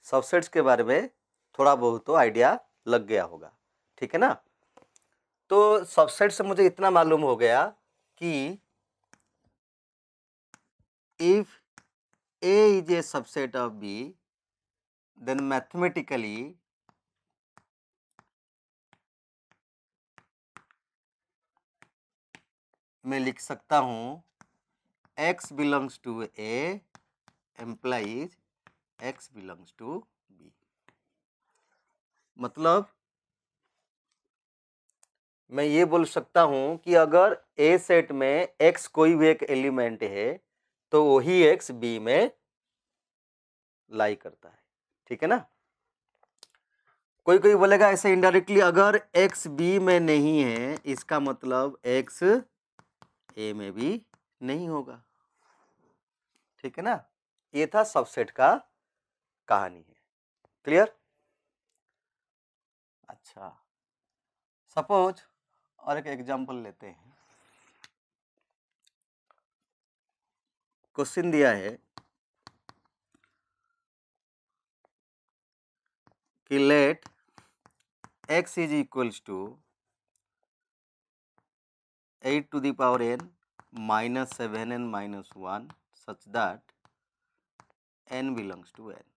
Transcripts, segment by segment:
Subsets के बारे में थोड़ा बहुत तो आइडिया लग गया होगा, ठीक है ना। तो सबसेट से मुझे इतना मालूम हो गया कि if A is a subset of B, then mathematically मैं लिख सकता हूँ X belongs to A implies X belongs to B। मतलब मैं ये बोल सकता हूँ कि अगर A सेट में X कोई भी एक एलिमेंट है तो वही X B में लाई करता है, ठीक है ना। कोई कोई बोलेगा ऐसे इनडायरेक्टली, अगर X B में नहीं है इसका मतलब X A में भी नहीं होगा, ठीक है ना। ये था सबसेट का कहानी है, क्लियर। अच्छा, सपोज और एक एग्जांपल लेते हैं। क्वेश्चन दिया है कि let x is equals to 8 to the power n minus 7n minus 1 such that n belongs to n।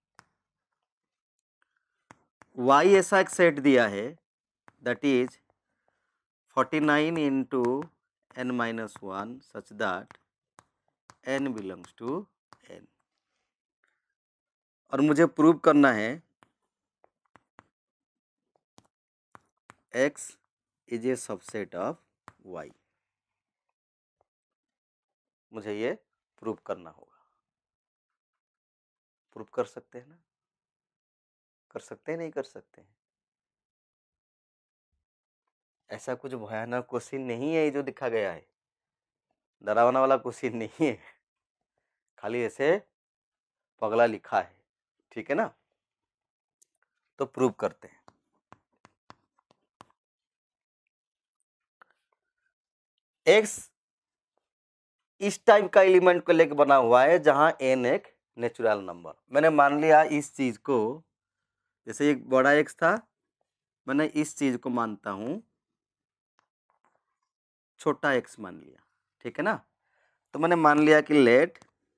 y ऐसा एक सेट दिया है that is 49 into n minus 1 such that n belongs to n। और मुझे prove करना है x is a subset of y। मुझे ये प्रूव करना होगा। प्रूव कर सकते हैं ना, कर सकते हैं नहीं कर सकते हैं। ऐसा कुछ भयानक क्वेश्चन नहीं है जो दिखा गया है, डरावना वाला क्वेश्चन नहीं है, खाली ऐसे पगला लिखा है, ठीक है ना। तो प्रूव करते हैं। x इस टाइप का एलिमेंट को लेकर बना हुआ है जहां n एक नेचुरल नंबर। मैंने मान लिया इस चीज को, जैसे एक बड़ा x था, मैंने इस चीज को मानता हूं छोटा x मान लिया, ठीक है ना। तो मैंने मान लिया कि let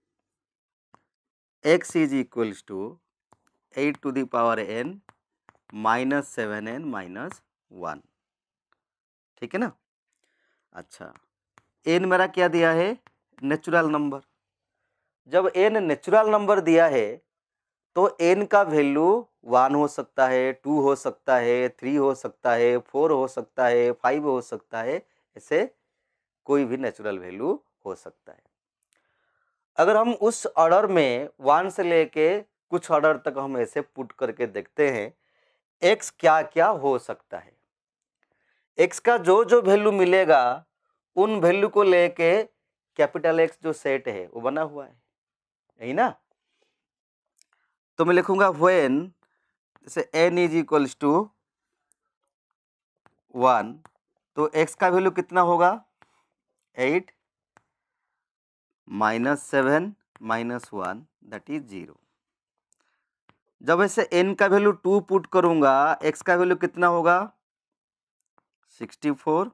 x is equals to 8 to the power n minus 7n minus 1, ठीक है ना। अच्छा, n मेरा क्या दिया है, नेचुरल नंबर। जब n नेचुरल नंबर दिया है तो n का वैल्यू 1 हो सकता है, 2 हो सकता है, 3 हो सकता है, 4 हो सकता है, 5 हो सकता है, ऐसे कोई भी नेचुरल वैल्यू हो सकता है। अगर हम उस ऑर्डर में 1 से लेके कुछ ऑर्डर तक हम ऐसे पुट करके देखते हैं x क्या क्या हो सकता है, x का जो जो वैल्यू मिलेगा उन वैल्यू को लेके कैपिटल X जो सेट है वो बना हुआ है, यही ना। तो मैं लिखूंगा व्हेन जैसे n इज इक्वल्स टू 1 तो x का वैल्यू कितना होगा, 8 minus 7 minus 1 दैट इज 0। जब ऐसे n का वैल्यू 2 पुट करूंगा x का वैल्यू कितना होगा, 64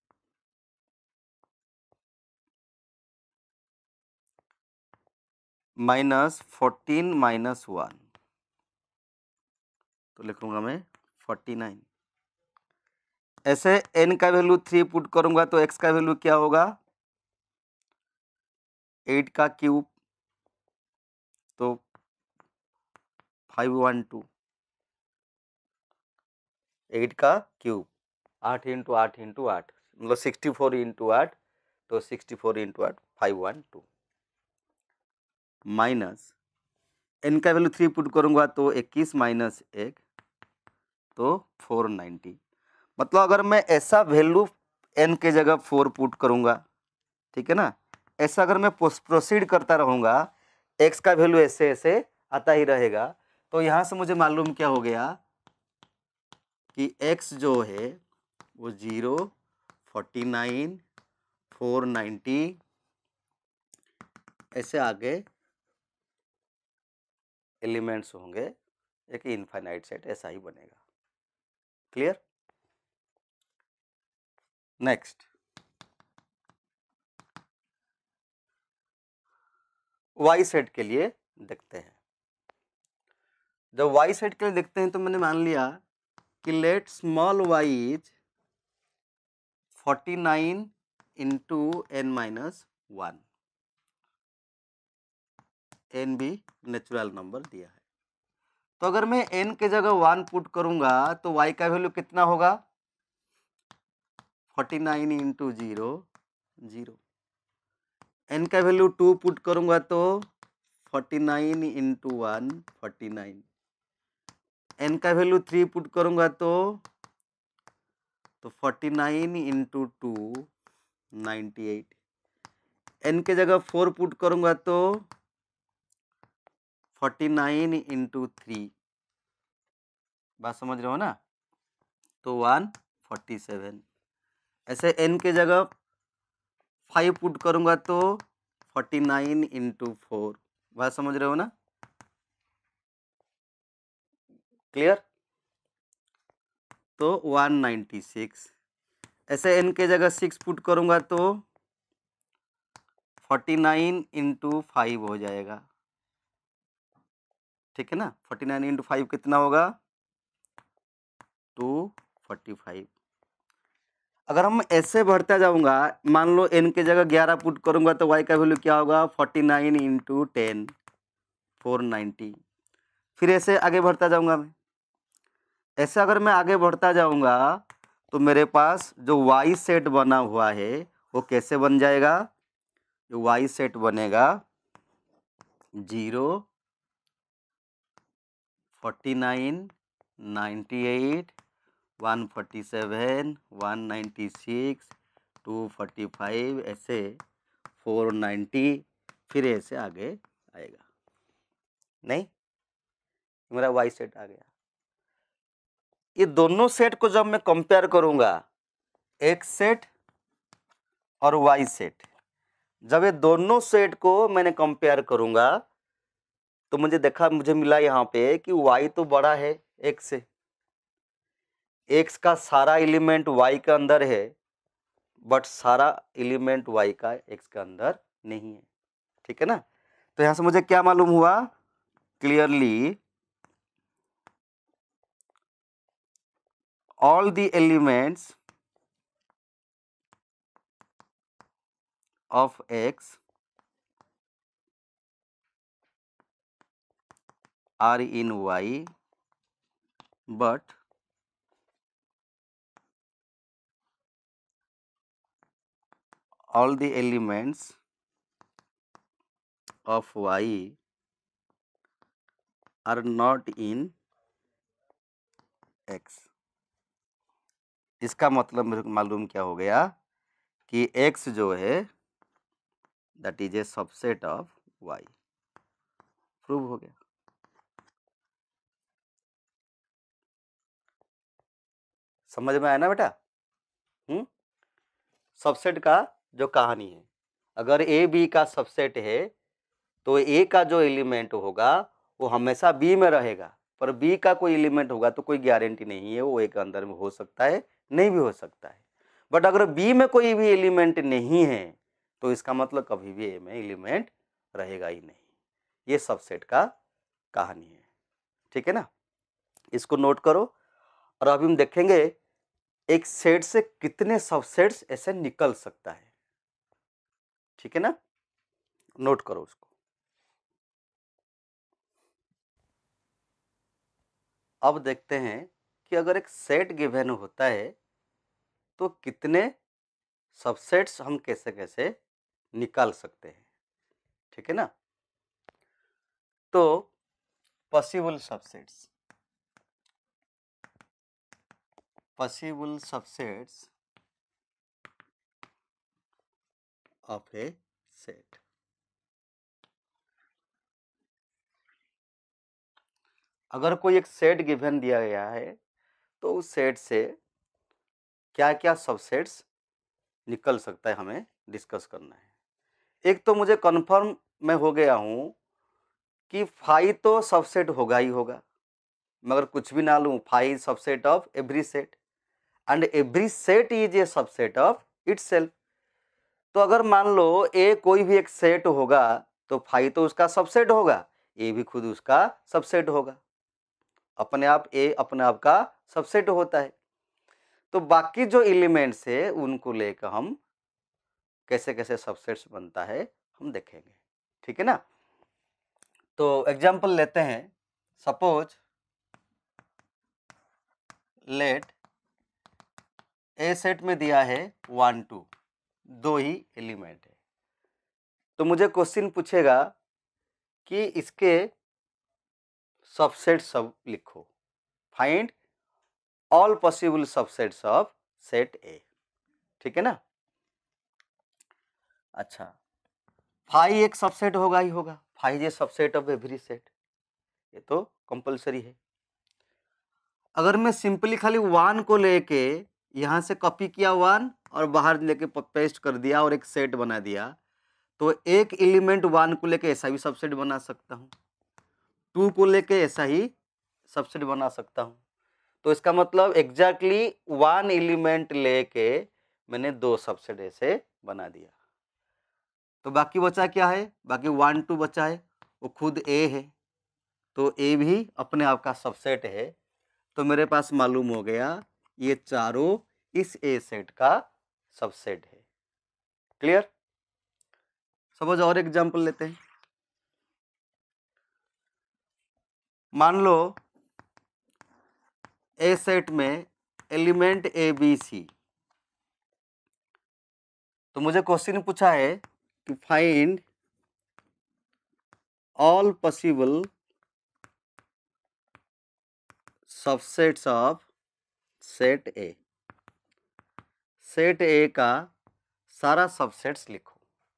माइनस 14 माइनस 1 तो लिखूंगा मैं 49। ऐसे n का वैल्यू 3 पुट करूंगा तो x का वैल्यू क्या होगा, 8 का क्यूब तो 512, 8 का क्यूब 8 इंटू 8 इंटू 8 मतलब 64 इंटू 8 तो 64 इंटू 8 512 माइनस n का वैल्यू 3 पुट करूंगा तो 21 माइनस 1 तो 490। मतलब अगर मैं ऐसा वैल्यू n के जगह 4 पुट करूंगा, ठीक है ना, ऐसा अगर मैं प्रोसीड करता रहूंगा x का वैल्यू ऐसे ऐसे आता ही रहेगा, तो यहां से मुझे मालूम क्या हो गया कि x जो है वो 0, 49, 490 ऐसे आगे एलिमेंट्स होंगे एक इनफाइनाइट सेट ऐसा ही बनेगा। क्लियर? नेक्स्ट वाई सेट के लिए देखते हैं। जब वाई सेट के लिए देखते हैं तो मैंने मान लिया कि let small Y is 49 into n minus 1, n भी नेचुरल नंबर दिया है। तो अगर मैं n के जगह 1 पुट करूंगा तो y का वैल्यू कितना होगा? 49 इंटू 0 0। n का वैल्यू 2 पुट करूंगा तो 49 इंटू 1 49। n का वैल्यू 3 पुट करूंगा तो 49 इंटू 2 98। n के जगह 4 पुट करूंगा तो 49 इंटू 3, बात समझ रहे हो ना, तो 147। ऐसे n के जगह 5 पुट करूंगा तो 49 इंटू 4, बात समझ रहे हो ना? क्लियर? तो 196। ऐसे n के जगह 6 पुट करूंगा तो 49 इंटू 5 हो जाएगा। ठीक है ना? 49 इंटू 5 कितना होगा? 245। अगर हम ऐसे बढ़ता जाऊंगा, मान लो n के जगह 11 पुट करूंगा तो y का वैल्यू क्या होगा? 49 इंटू 10 490। फिर ऐसे आगे बढ़ता जाऊंगा मैं। ऐसे अगर मैं आगे बढ़ता जाऊंगा तो मेरे पास जो y सेट बना हुआ है वो कैसे बन जाएगा? जो y सेट बनेगा 0 49 98 147 196 245 ऐसे 490, फिर ऐसे आगे आएगा। नहीं, मेरा वाई सेट आ गया। ये दोनों सेट को जब मैं कंपेयर करूंगा, एक्स सेट और वाई सेट, जब ये दोनों सेट को मैंने कंपेयर करूंगा तो मुझे मिला यहाँ पे कि वाई तो बड़ा है एक्स से, एक्स का सारा एलिमेंट वाई के अंदर है, बट सारा एलिमेंट वाई का एक्स के अंदर नहीं है। ठीक है ना? तो यहां से मुझे क्या मालूम हुआ? Clearly all the elements of X are in Y, but all the elements of Y are not in X। इसका मतलब मेरे को मालूम क्या हो गया कि X जो है that is a subset of Y। Prove हो गया। समझ में आया ना बेटा? सबसेट का जो कहानी है, अगर ए बी का सबसेट है तो ए का जो एलिमेंट होगा वो हमेशा बी में रहेगा, पर बी का कोई एलिमेंट होगा तो कोई गारंटी नहीं है, वो ए के अंदर में हो सकता है, नहीं भी हो सकता है। बट अगर बी में कोई भी एलिमेंट नहीं है तो इसका मतलब कभी भी ए में एलिमेंट रहेगा ही नहीं। ये सबसेट का कहानी है। ठीक है ना? इसको नोट करो। और अभी हम देखेंगे एक सेट से कितने सबसेट्स ऐसे निकल सकता है। ठीक है ना? नोट करो उसको। अब देखते हैं कि अगर एक सेट गिवन होता है तो कितने सबसेट्स हम कैसे कैसे निकाल सकते हैं। ठीक है ना? तो possible subsets of A set. अगर कोई एक सेट गिवन दिया गया है तो उस सेट से क्या क्या सबसेट्स निकल सकता है हमें डिस्कस करना है। एक तो मुझे कंफर्म मैं हो गया हूं कि फाई तो सबसेट होगा ही होगा। मगर कुछ भी ना लूँ, five is subset of every set and every set is a subset of itself. तो अगर मान लो ए कोई भी एक सेट होगा तो फाइव तो उसका सबसेट होगा, ए भी खुद उसका सबसेट होगा। अपने आप ए अपने आप का सबसेट होता है। तो बाकी जो एलिमेंट्स है उनको लेकर हम कैसे कैसे सबसेट्स बनता है हम देखेंगे, ठीक है ना। तो एग्जांपल लेते हैं, सपोज लेट ए सेट में दिया है 1 2, दो ही एलिमेंट है। तो मुझे क्वेश्चन पूछेगा कि इसके सबसेट सब लिखो, find all possible subsets of set A, ठीक है ना। अच्छा, फाइव एक सबसेट होगा ही होगा, five a subset of every set, ये तो कंपलसरी है। अगर मैं सिंपली खाली वन को लेके यहाँ से कॉपी किया वन और बाहर लेके पेस्ट कर दिया और एक सेट बना दिया, तो एक एलिमेंट वन को लेके ऐसा भी सबसेट बना सकता हूँ, टू को लेके ऐसा ही सबसेट बना सकता हूँ। तो इसका मतलब एग्जैक्टली वन एलिमेंट लेके मैंने दो सबसेट ऐसे बना दिया। तो बाकी बचा क्या है, बाकी 1 2 बचा है, वो खुद ए है, तो ए भी अपने आप का सबसेट है। तो मेरे पास मालूम हो गया ये चारों इस ए सेट का सबसेट है। क्लियर। सपोज और एग्जांपल लेते हैं, मान लो ए सेट में एलिमेंट ए बी सी, तो मुझे क्वेश्चन पूछा है कि find all possible subsets of set A. Set A का सारा सबसेट्स लिखो।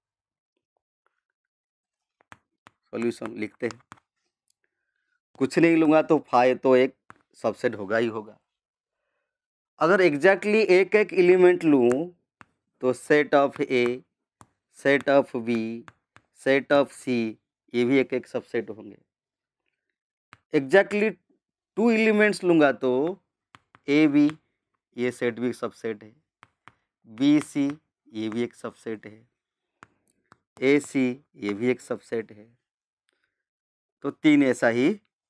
सॉल्यूशन लिखते हैं, कुछ नहीं लूंगा तो फाइव तो एक सबसेट होगा ही होगा। अगर एग्जैक्टली एक एक एलिमेंट लूं तो set of A, set of B, set of C, ये भी एक एक सबसेट होंगे। एग्जैक्टली टू एलिमेंट्स लूंगा तो ए बी, ये सेट भी सबसेट है, बी सी ये भी एक सबसेट है, ए सी ये भी एक सबसेट है। तो तीन ऐसा ही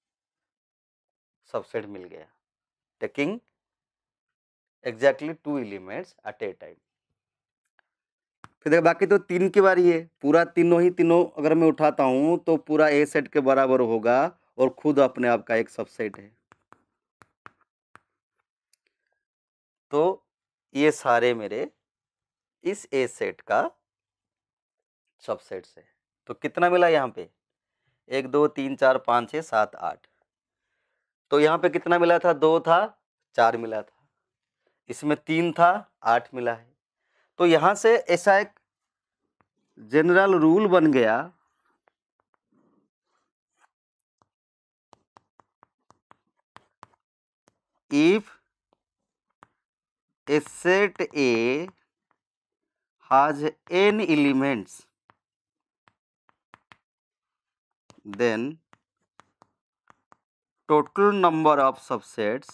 सबसेट मिल गया, taking exactly two elements at a time. फिर देखो बाकी तो तीन की बारी है, पूरा तीनों अगर मैं उठाता हूं तो पूरा ए सेट के बराबर होगा और खुद अपने आप का एक सबसेट है। तो ये सारे मेरे इस ए सेट का सबसेट्स है। तो कितना मिला यहाँ पे, 1 2 3 4 5 6 7 8। तो यहाँ पे कितना मिला था, 2 था, 4 मिला था, इसमें 3 था, 8 मिला है। तो यहाँ से ऐसा एक जनरल रूल बन गया, if a set A has n elements, then total number of subsets,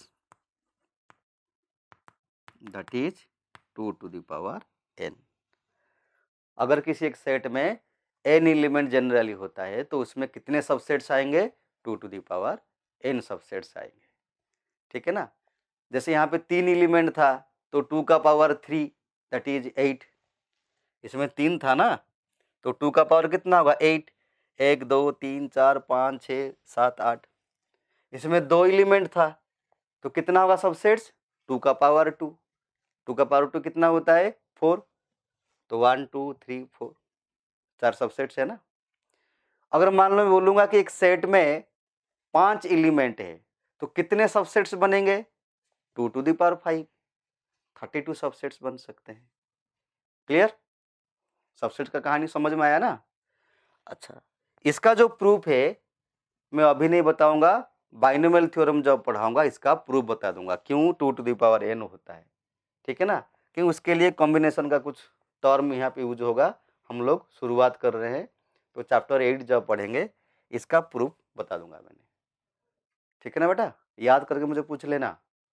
that is 2 to the power n। अगर किसी एक सेट में n एलिमेंट जनरली होता है तो उसमें कितने सबसेट्स आएंगे, 2 to the power n subsets आएंगे, ठीक है ना। जैसे यहाँ पे 3 एलिमेंट था तो 2 का पावर 3 दैट इज 8, इसमें 3 था ना तो 2 का पावर कितना होगा 8, 1 2 3 4 5 6 7 8। इसमें 2 एलिमेंट था तो कितना होगा सबसेट्स, 2 का पावर 2, 2 का पावर 2 कितना होता है 4, तो 1 2 3 4, 4 सबसेट्स है ना। अगर मान लो मैं बोलूंगा कि एक सेट में 5 एलिमेंट है तो कितने सबसेट्स बनेंगे, 2 to the power 5, 32 सबसेट्स बन सकते हैं। क्लियर, सबसेट का कहानी समझ में आया ना। अच्छा, इसका जो प्रूफ है मैं अभी नहीं बताऊंगा, बाइनोमियल थ्योरम जब पढ़ाऊंगा इसका प्रूफ बता दूंगा क्यों 2 to the power n होता है, ठीक है ना। क्यों, उसके लिए कॉम्बिनेशन का कुछ टर्म यहाँ पे यूज होगा, हम लोग शुरुआत कर रहे हैं तो चैप्टर 8 जब पढ़ेंगे इसका प्रूफ बता दूंगा मैंने, ठीक है ना बेटा। याद करके मुझे पूछ लेना।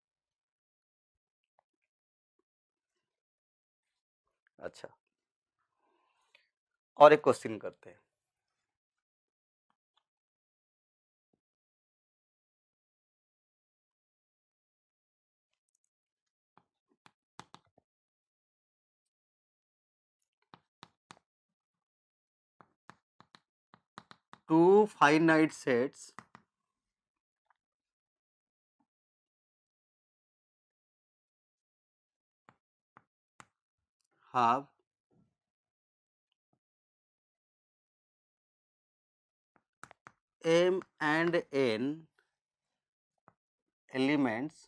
अच्छा, और एक क्वेश्चन करते हैं। Two finite sets have m and n elements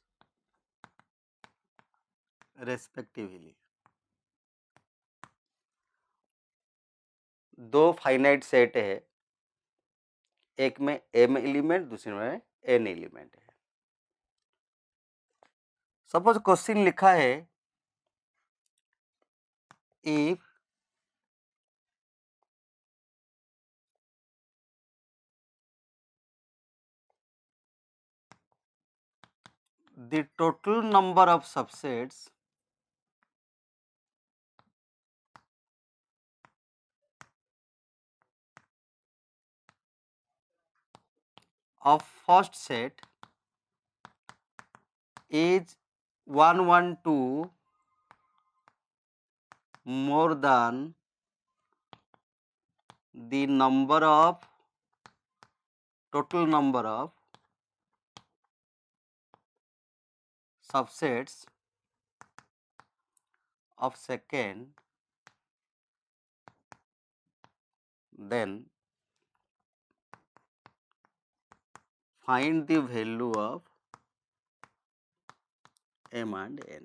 respectively। दो फाइनाइट सेट है, एक में m एलिमेंट, दूसरे में n एलिमेंट है। सपोज क्वेश्चन लिखा है if the total number of subsets of first set is 112 more than the number of total number of subsets of second, then find the value of m and n।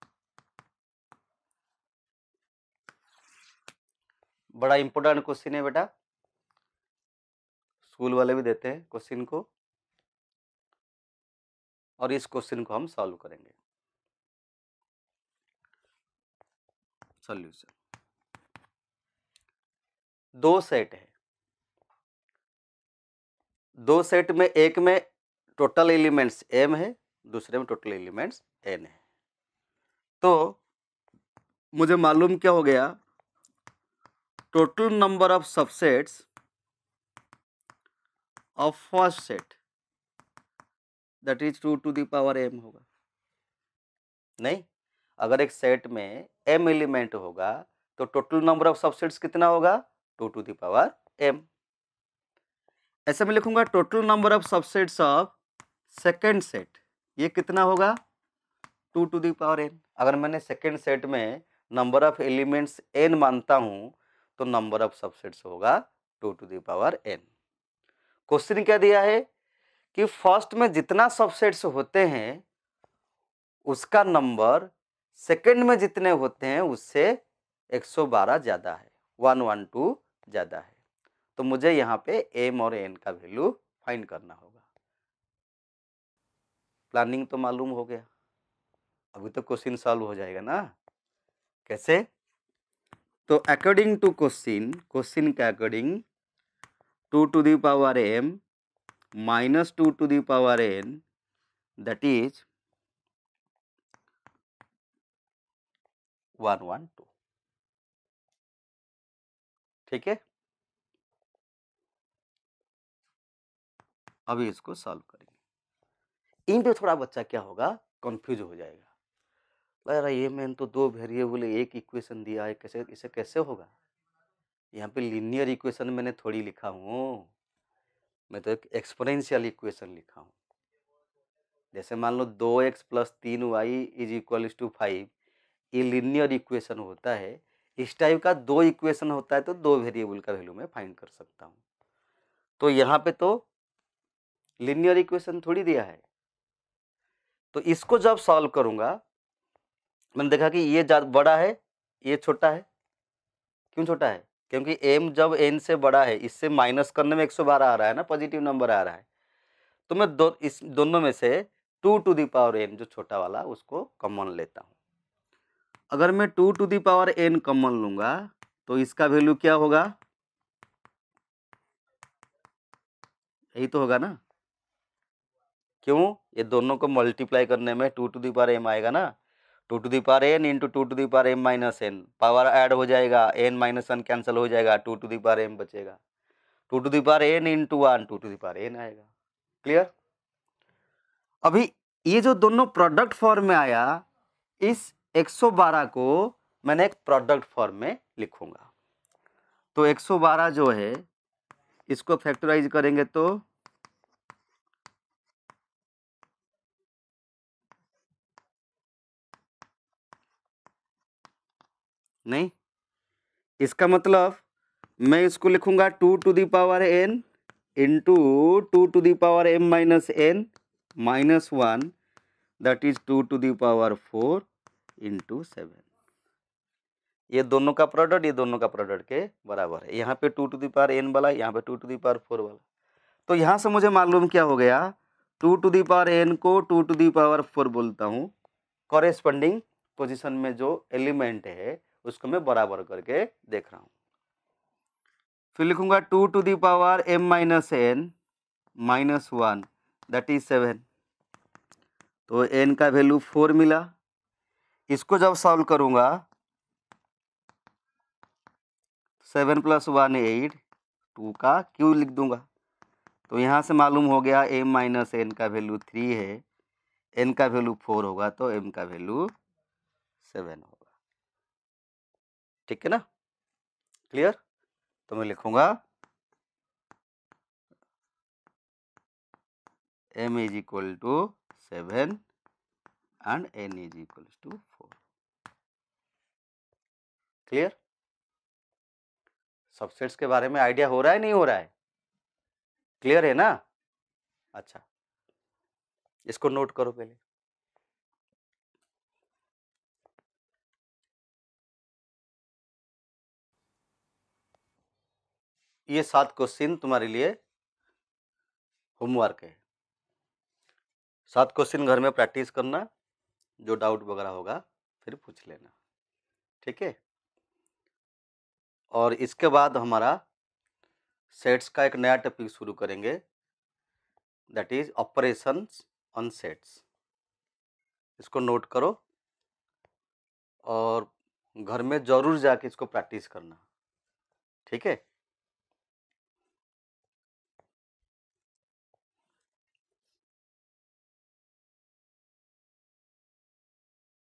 बड़ा important question है बेटा, school वाले भी देते हैं question को, और इस क्वेश्चन को हम सॉल्व करेंगे। सॉल्यूशन, दो सेट है, दो सेट में एक में टोटल एलिमेंट्स m है, दूसरे में टोटल एलिमेंट्स n है। तो मुझे मालूम क्या हो गया, total number of subsets of first set that is 2 to the power m होगा। नहीं, अगर एक सेट में m एलिमेंट होगा तो टोटल नंबर ऑफ सबसेट्स कितना होगा, 2 टू द पावर m। ऐसे में लिखूंगा total number of subsets of second set, ये कितना होगा, 2 टू द पावर n। अगर मैंने सेकेंड सेट में नंबर ऑफ एलिमेंट्स n मानता हूं तो नंबर ऑफ सबसेट्स होगा 2 to the power n। Question क्या दिया है कि फर्स्ट में जितना सबसेट्स होते हैं उसका नंबर सेकेंड में जितने होते हैं उससे 112 ज्यादा है, 112 ज्यादा है। तो मुझे यहाँ पे m और n का वैल्यू फाइंड करना होगा। प्लानिंग तो मालूम हो गया, अभी तो क्वेश्चन सॉल्व हो जाएगा ना। कैसे, तो अकॉर्डिंग टू क्वेश्चन के according 2 to the power m minus 2 to the power n that is 112। ठीक है, अभी इसको सॉल्व करेंगे। इन पे थोड़ा बच्चा क्या होगा, कंफ्यूज हो जाएगा, अरे ये मैंने तो दो वेरिएबल एक इक्वेशन दिया है, कैसे इसे कैसे होगा। यहाँ पे लीनियर इक्वेशन मैंने थोड़ी लिखा हूँ, मैं तो एक एक्सपोनेंशियल इक्वेशन लिखा हूँ। जैसे मान लो 2x plus 3y is equal to 5, ये लीनियर इक्वेशन होता है। इस टाइप का दो इक्वेशन होता है तो दो वेरिएबल का वैल्यू मैं फाइंड कर सकता हूँ। तो यहाँ पे तो लीनियर इक्वेशन थोड़ी दिया है, तो इसको जब सॉल्व करूंगा मैंने देखा कि ये बड़ा है, ये छोटा है। क्यों छोटा है, क्योंकि m जब n से बड़ा है, इससे माइनस करने में 112 आ रहा है ना, पॉजिटिव नंबर आ रहा है। तो मैं इस दोनों में से 2 टू द पावर n जो छोटा वाला उसको कॉमन लेता हूँ। अगर मैं 2 to the power n common लूंगा तो इसका वैल्यू क्या होगा, यही तो होगा ना। क्यों? ये दोनों को मल्टीप्लाई करने में 2 टू द पावर m आएगा ना, 2 to the power n into 2 to the power m minus n, power add हो जाएगा, n माइनस 1 कैंसिल हो जाएगा, 2 टू द पावर m बचेगा, 2 to the power n into 1, 2 to the power n आएगा। Clear? अभी ये जो दोनों प्रोडक्ट फॉर्म में आया, इस 112 को मैंने एक प्रोडक्ट फॉर्म में लिखूंगा। तो 112 जो है इसको फैक्टराइज करेंगे तो नहीं, इसका मतलब मैं इसको लिखूंगा 2 to the power n into 2 to the power m minus n minus 1, that is 2 to the power 4 into 7। ये दोनों का प्रोडक्ट, ये दोनों का प्रोडक्ट के बराबर है। यहाँ पे 2 टू द पावर n वाला, यहाँ पे 2 टू द पावर 4 वाला। तो यहाँ से मुझे मालूम क्या हो गया, 2 टू द पावर n को 2 टू द पावर 4 बोलता हूँ, कॉरेस्पॉन्डिंग पोजीशन में जो एलिमेंट है उसको मैं बराबर करके देख रहा हूँ। फिर लिखूंगा 2 to the power m minus n minus 1, that is 7। तो n का वैल्यू 4 मिला। इसको जब सॉल्व करूंगा 7 प्लस 1 8, 2 का क्यू लिख दूंगा। तो यहाँ से मालूम हो गया m माइनस n का वैल्यू 3 है, n का वैल्यू 4 होगा तो m का वैल्यू 7 होगा। ठीक है ना? क्लियर? तो मैं लिखूंगा m is equal to 7 and n is equal to 4। Clear? Subsets के बारे में आइडिया हो रहा है, नहीं हो रहा है? क्लियर है ना? अच्छा, इसको नोट करो पहले। ये 7 क्वेश्चन तुम्हारे लिए होमवर्क है। 7 क्वेश्चन घर में प्रैक्टिस करना, जो डाउट वगैरह होगा फिर पूछ लेना। ठीक है? और इसके बाद हमारा सेट्स का एक नया टॉपिक शुरू करेंगे, that is operations on sets. इसको नोट करो और घर में जरूर जाके इसको प्रैक्टिस करना। ठीक है?